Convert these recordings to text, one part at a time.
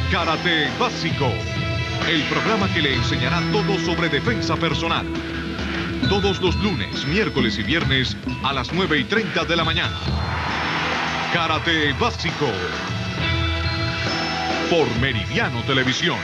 Karate Básico, el programa que le enseñará todo sobre defensa personal. Todos los lunes, miércoles y viernes a las 9:30 de la mañana. Karate Básico por Meridiano Televisión.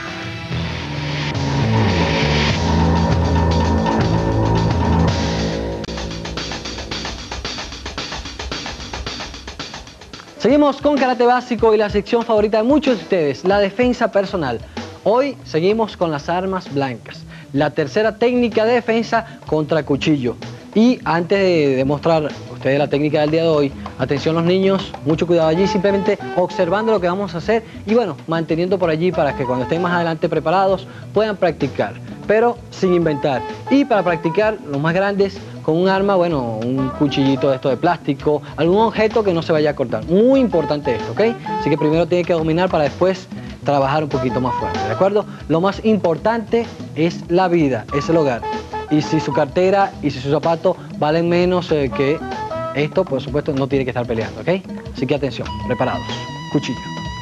Seguimos con Karate Básico y la sección favorita de muchos de ustedes, la defensa personal. Hoy seguimos con las armas blancas, la tercera técnica de defensa contra cuchillo. Y antes de demostrar a ustedes la técnica del día de hoy, atención los niños, mucho cuidado allí, simplemente observando lo que vamos a hacer y bueno, manteniendo por allí para que cuando estén más adelante preparados puedan practicar, pero sin inventar. Y para practicar, los más grandes, con un arma, bueno, un cuchillito de esto de plástico, algún objeto que no se vaya a cortar. Muy importante esto, ¿ok? Así que primero tiene que dominar para después trabajar un poquito más fuerte, ¿de acuerdo? Lo más importante es la vida, es el hogar. Y si su cartera y si su zapato valen menos que esto, por supuesto, no tiene que estar peleando, ¿ok? Así que atención, preparados. Cuchillo.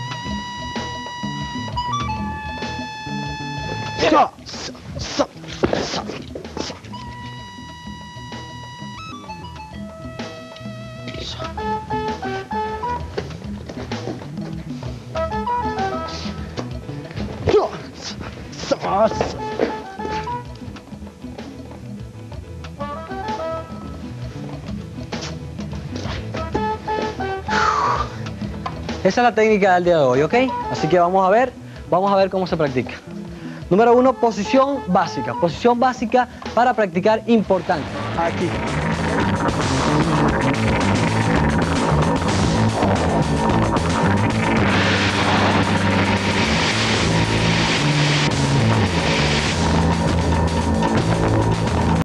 Esa es la técnica del día de hoy, ¿ok? Así que vamos a ver cómo se practica. Número 1, posición básica. Posición básica para practicar importante. Aquí.